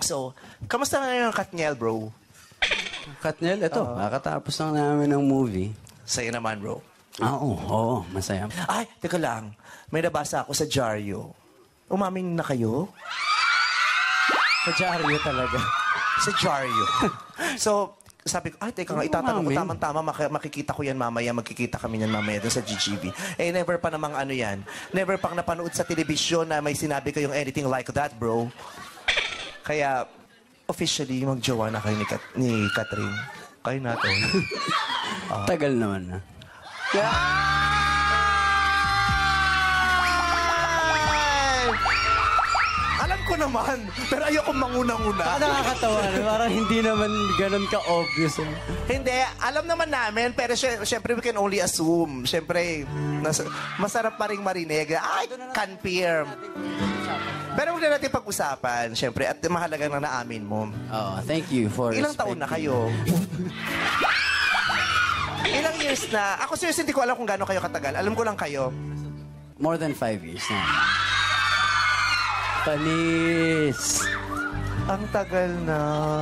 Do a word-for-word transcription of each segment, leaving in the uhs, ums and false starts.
So, kamusta na yung Katniel, bro? Katniel, ito. Uh, kakatapos lang namin ng movie. Sa'yo naman, bro. Ah, oo, oo, masaya. Ay, teka lang. May nabasa ako sa dyaryo. Umamin na kayo? Sa dyaryo talaga. Sa dyaryo. So, sabi ko, ay, teka nga, itatanong ko, tamang-tama, makikita ko yan mamaya, magkikita kami yan mamaya doon sa G G V. Eh, never pa namang ano yan. Never pang napanood sa telebisyon na may sinabi kayong anything like that, bro. Kaya, officially, magjowa na kayo ni, Kat ni Kathryn. Kayo na to. uh, Tagal naman na. Yeah! Alam ko naman, pero ayoko manguna-una. Nakakatawa na, parang hindi naman ganun ka-obvious. Eh. Hindi, alam naman namin, pero syempre we can only assume. Syempre, nas masarap pa rin marinig. Ay, confirm. Pero huwag na natin pag-usapan, syempre, at mahalaga na naamin mo. Oh, thank you for Ilang taon na kayo? Ilang years na? Ako seriously, hindi ko alam kung gaano kayo katagal. Alam ko lang kayo. More than five years na. Panis! Ang tagal na.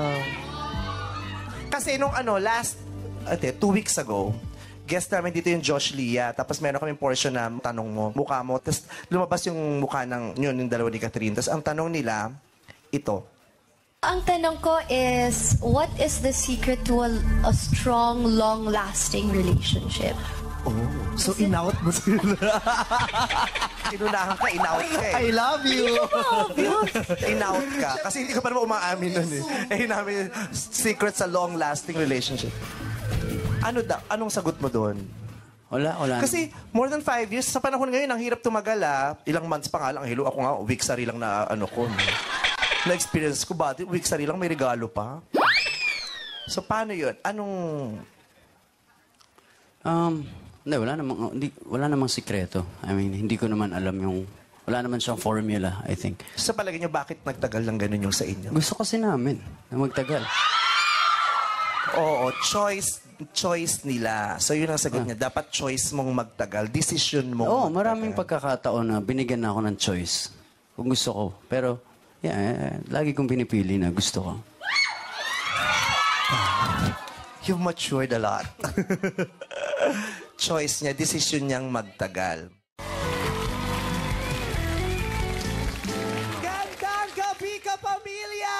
Kasi nung ano, last, ate, two weeks ago, guest namin dito yung Josh Lia. Tapos meron kaming portion na tanong mo, mukha mo. Tapos lumabas yung mukha ng, yun, yung dalawa ni Kathryn. Tapos ang tanong nila, ito. Ang tanong ko is, what is the secret to a, a strong, long-lasting relationship? Oh, so in-out mo sila. Inunahan ka, in-out ka eh. I love you! In-out ka. Kasi hindi ka pa naman umaamin nun eh. Eh, namin secret sa long-lasting relationship. Ano da? Anong sagot mo doon? Wala, wala. Kasi more than five years, sa panahon ngayon, ang hirap tumagal ah. Ilang months pa nga lang. Hello, ako nga, week sari lang na ano ko. No? Na-experience ko ba? Week sari lang, may regalo pa. So, paano yun? Anong... Um... Hindi, wala namang, hindi, wala namang sikreto. I mean, hindi ko naman alam yung... Wala naman siyang formula, I think. Sa palagay niyo, bakit nagtagal lang ganun yung sa inyo? Gusto kasi namin na magtagal. Oo, choice choice nila. So, yun ang sagot ah. niya. Dapat choice mong magtagal. Decision mong Oo, magtagal. maraming pagkakataon na binigyan na ako ng choice. Kung gusto ko. Pero, yeah, eh, lagi kong pinipili na gusto ko. You've matured a lot. Choice niya, decision niyang magtagal. Gandang gabi ka, pamilya!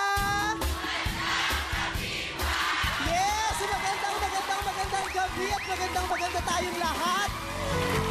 Yes! Magandang, magandang, magandang gabi at magandang, maganda tayong lahat!